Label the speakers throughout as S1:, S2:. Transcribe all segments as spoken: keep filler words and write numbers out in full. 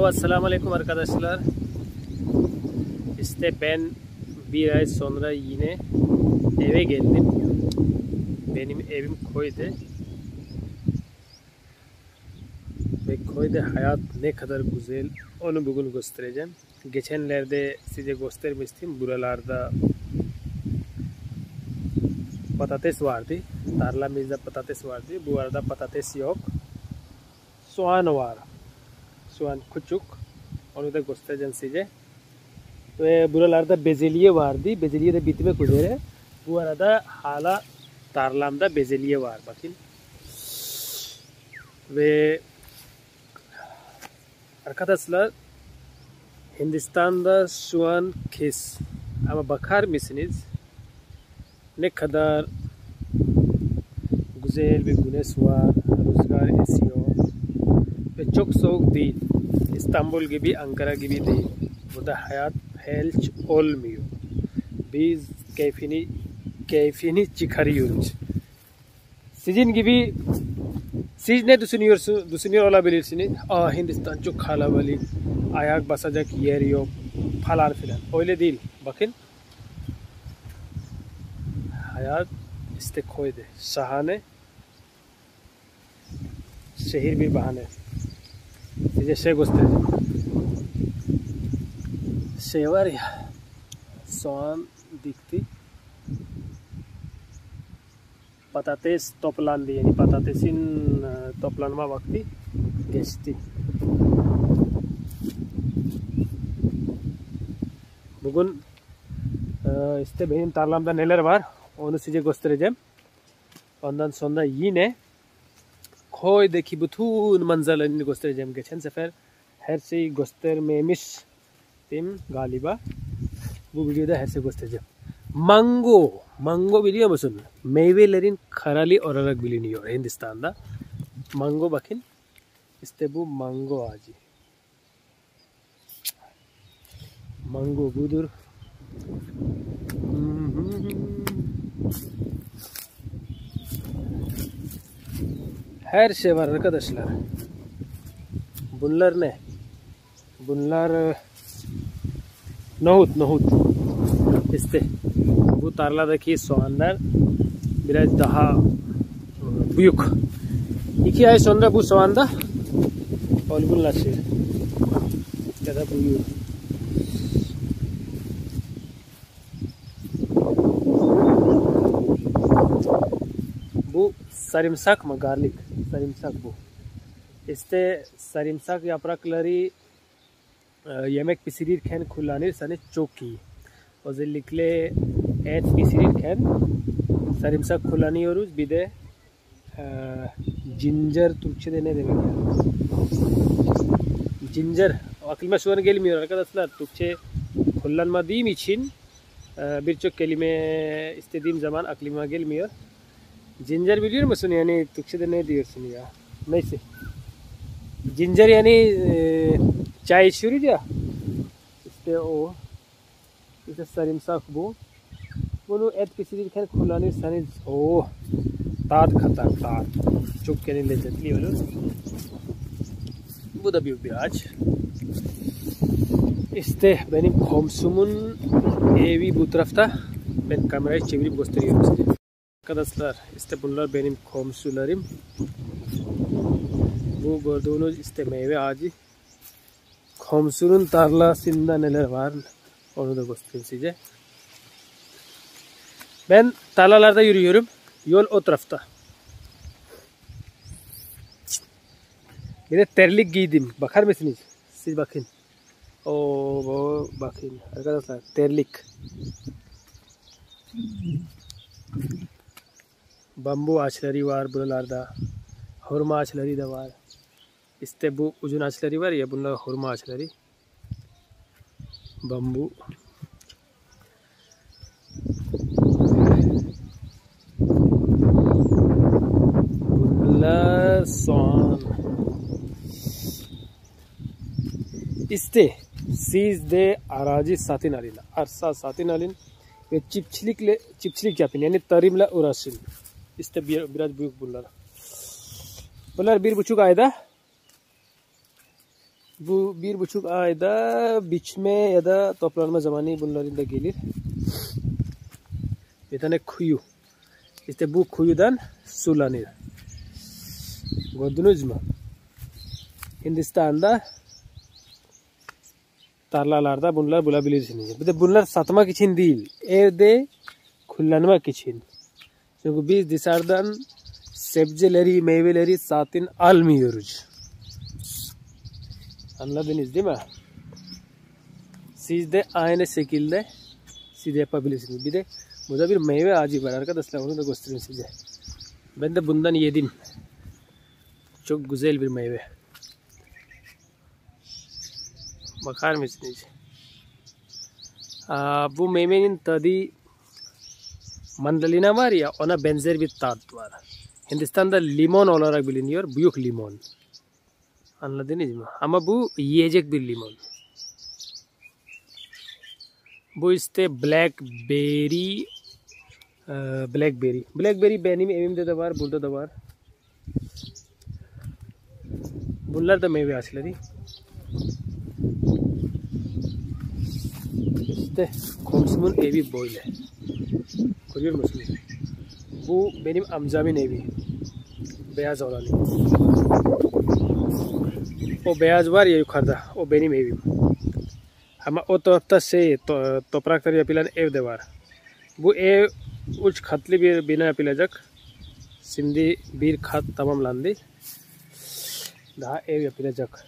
S1: Yo, Assalamualaikum arkadaşlar. İşte ben bir ay sonra yine eve geldim. Benim evim köyde. Ve köyde hayat ne kadar güzel onu bugün göstereceğim. Geçenlerde size göstermiştim. Buralarda patates vardı. Tarlamızda patates vardı. Bu arada patates yok. Soğan var. Soğan küçük. Onu da göstereceğim size. Ve buralarda bezelye vardı. Bezelye de bitmek üzere. Bu arada hala tarlamda bezelye var. Bakın. Ve arkadaşlar Hindistan'da şu an kış. Ama bakar mısınız? Ne kadar güzel bir güneş var. Rüzgar esiyor. Ve çok soğuk değil. İstanbul gibi, Ankara gibi değil. Burada hayat felç olmuyor. Biz keyfini keyfini çıkarıyoruz. Sizin gibi siz ne düşünüyorsunuz? Düşünüyor olabilirsiniz. Aa, Hindistan çok kalabalık. Ayak basacak yer yok. Falan filan. Öyle değil. Bakın. Hayat işte koydu. Şahane. Şehir bir bahane. Size şey göstereceğim. Şey var ya, soğan dikti. Patates toplandı. Yani patatesin toplanma vakti geçti. Bugün işte benim tarlamda neler var onu size göstereceğim. Ondan sonra yine köydeki bütün manzaralarını göstereceğim. Geçen sefer her şeyi göstermemiştim galiba. Bu videoda her şeyi göstereceğim. Mango. Mango biliyor musun? Meyvelerin kralı olarak biliniyor Hindistan'da. Mango bakın. İşte bu mango ağacı. Mango budur. Her şey var arkadaşlar. Bunlar ne? Bunlar nohut, nohut. İşte bu tarladaki soğanlar biraz daha büyük. İki ay sonra bu soğan da olgunlaşır. Ya da büyür. Bu sarımsak mı? Garlic. Sarımsak bu. İşte sarımsak yaprakları e, yemek pişirirken kullanırsanız çok iyi. Özellikle et pişirirken sarımsak kullanıyoruz. Bir de e, ginger, Türkçe'de ne demek ya? Ginger. Aklıma şu an gelmiyor arkadaşlar. Türkçe kullanmadığım için e, birçok kelime istediğim zaman aklıma gelmiyor. Ginger biliyor musun? Yani Türkçe'de ne diyorsun ya? Neyse. Ginger yani e, çay içiyoruz ya. İşte o. İşte sarımsak bu. Bunu et pişirirken kullanırsanız o tat katar, tat. Çok yani lezzetli olur. Bu da büyük bir ağaç. İşte benim komşumun evi bu tarafta. Ben kamerayı çevirip gösteriyorum size. Arkadaşlar işte bunlar benim komşularım. Bu gördüğünüz işte meyve ağacı. Komşunun tarlasında neler var onu da göstereyim size. Ben tarlalarda yürüyorum. Yol o tarafta. Bir de terlik giydim. Bakar mısınız? Siz bakın. Oo, bakın arkadaşlar terlik. Bambu ağaçları var buralarda. Hurma ağaçları da var. İşte bu uzun ağaçları var ya, bunlar hurma ağaçları. Bambu. Bunlar soğan. İşte siz de aracı satın alın. Arsa satın alın ve çiftçilikle çiftçilik yapın. Yani tarımla uğraşın. İşte bir, biraz büyük bunlar. Bunlar bir buçuk ayda Bu bir buçuk ayda biçme ya da toplanma zamanı bunların gelir. Bir tane kuyu. İşte bu kuyudan sulanır. Gördünüz mü? Hindistan'da tarlalarda bunlar bulabilirsiniz. Bir de bunlar satmak için değil, evde kullanmak için. Çünkü biz dışarıdan sebzeleri, meyveleri satın almıyoruz. Anladınız değil mi? Siz de aynı şekilde siz de yapabilirsiniz. Bir de burada bir meyve ağacı var arkadaşlar, onu da göstereyim size. Ben de bundan yedim. Çok güzel bir meyve. Bakar mısınız? Aa, bu meyvenin tadı mandalina var ya, ona benzer bir tat var. Hindistan'da limon olarak biliniyor. Büyük limon. Anladınız mı? Ama bu yiyecek bir limon. Bu işte blackberry. Blackberry. Blackberry benim evimde de var, burada da var. Bunlar da meyve ağaçları. İşte komşumun evi böyle. Görüyor musunuz? Bu benim amcamın evi. Beyaz olan. O beyaz var ya yukarıda. O benim evim. Ama o tarafta şey, to toprakları yapılan ev de var. Bu ev üç katlı bir bina yapılacak. Şimdi bir kat tamamlandı. Daha ev yapılacak.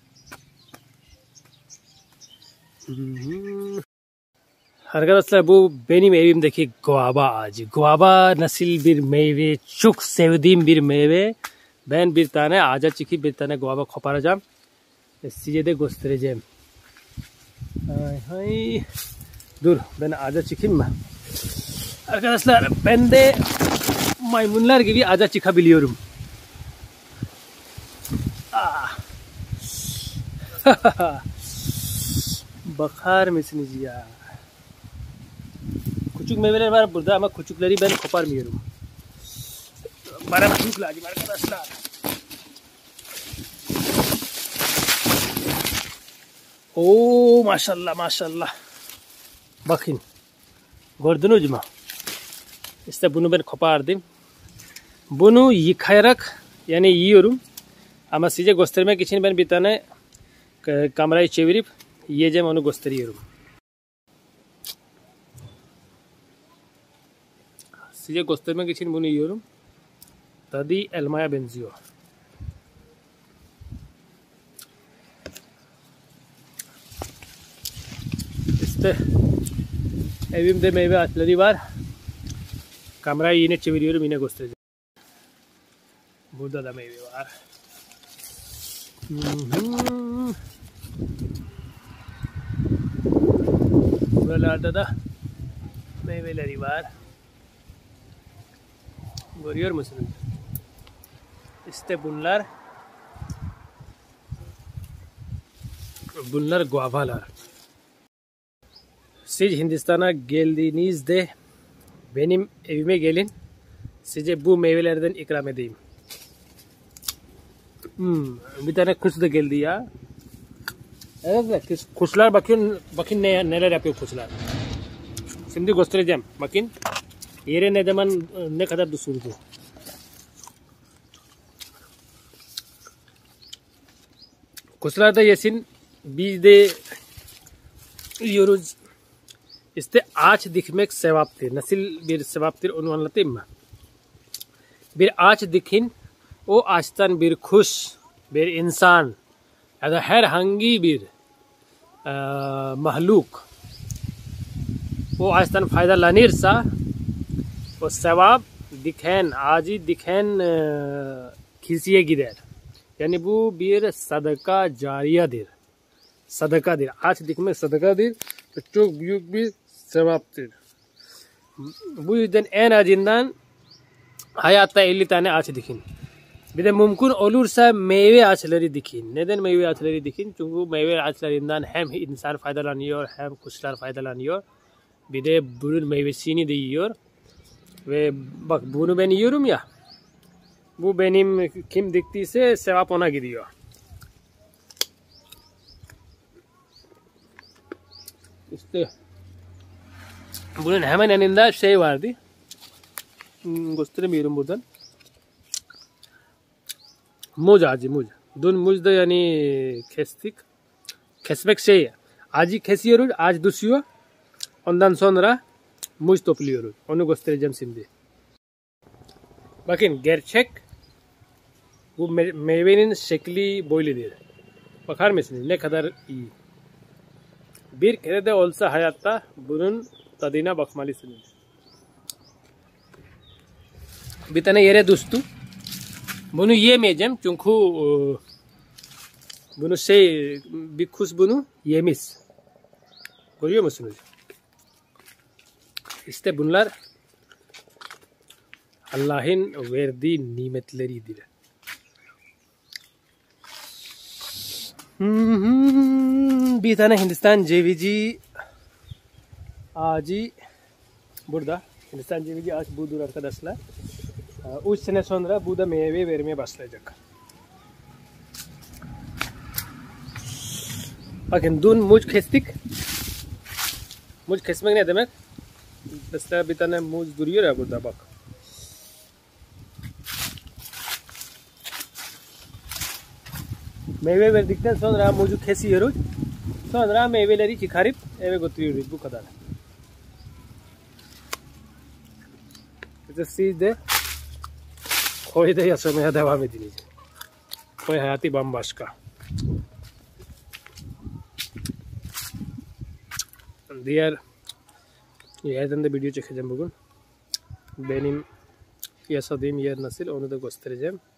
S1: Arkadaşlar bu benim evimdeki guava ağacı. Guava nasıl bir meyve? Çok sevdiğim bir meyve. Ben bir tane ağaca çıkıp bir tane guava koparacağım. Size de göstereceğim. Hay hay. Dur ben ağaca çıkayım mı? Arkadaşlar ben de maymunlar gibi ağaca çıkabiliyorum. Ah. Bakar mısınız ya? Küçük meyveler var burada ama küçükleri ben koparmıyorum. Bana büyük lazım arkadaşlar. Oo maşallah maşallah. Bakın. Gördünüz mü? İşte bunu ben kopardım. Bunu yıkayarak yani yiyorum. Ama size göstermek için ben bir tane kamerayı çevirip yiyeceğim, onu gösteriyorum. Size göstermek için bunu yiyorum. Tadı elmaya benziyor. İşte evimde meyve ağaçları var. Kamerayı yine çeviriyorum, yine göstereceğim. Burada da meyve var. Hmm. Buralarda da meyveleri var. Görüyor musunuz? İşte bunlar bunlar guavalar. Siz Hindistan'a geldiğinizde benim evime gelin. Size bu meyvelerden ikram edeyim. Hmm, bir tane kuş da geldi ya. Evet, kuşlar bakın, bakın ne, neler yapıyor kuşlar. Şimdi göstereceğim. Bakın yere ne zaman ne kadar düşürdü. Kuşlar da yesin, biz de yiyoruz. İşte ağaç dikmek sevaptır. Nasıl bir sevaptır onu anlatayım mı? Bir ağaç dikin, o ağaçtan bir kuş, bir insan ya da herhangi bir e, mahluk o ağaçtan faydalanırsa o sevap diken, ağacı diken e, kişiye gider. Yani bu bir sadaka cariyedir. Sadakadır. Ağaç dikmek sadakadır. Çok büyük bir sevaptır. Bu yüzden en azından hayatta elli tane ağaç dikin. Bir de mümkün olursa meyve ağaçları dikin. Neden meyve ağaçları dikin? Çünkü meyve ağaçlarından hem insan faydalanıyor hem kuşlar faydalanıyor. Bir de bunun meyvesini de yiyor. Ve bak bunu ben yiyorum ya. Bu benim kim diktiyse sevap ona gidiyor. İşte bunun hemen yanında şey vardı. Hmm, gösteremiyorum buradan. Muz ağacı, muz. Dün muz da yani kestik. Kesmek şey. Ağacı kesiyoruz, ağaç düşüyor. Ondan sonra muz topluyoruz. Onu göstereceğim şimdi. Bakın gerçek bu me meyvenin şekli böyledir. Bakar mısınız ne kadar iyi. Bir kere de olsa hayatta bunun tadına bakmalısınız. Bir tane yere düştü. Bunu yemeyeceğim çünkü bunu şey bir kuş bunu yemiş. Görüyor musunuz? İşte bunlar Allah'ın verdiği nimetleridir. Hmm, bir tane Hindistan cevizi ağacı burada. Hindistan cevizi ağaç budur arkadaşlar. Üç sene sonra bu da meyve vermeye başlayacak. Bakın dün muz kestik. Muz kesmek ne demek? Mesela bir tane muz duruyor ya burada bak. Meyve verdikten sonra muzu kesiyoruz. Sonra meyveleri çıkarıp eve götürüyoruz. Bu kadar. İşte siz de koyda yaşamaya devam ediniz. Koy hayatı bambaşka. Diğer yerden de video çekeceğim bugün. Benim yaşadığım yer nasıl onu da göstereceğim.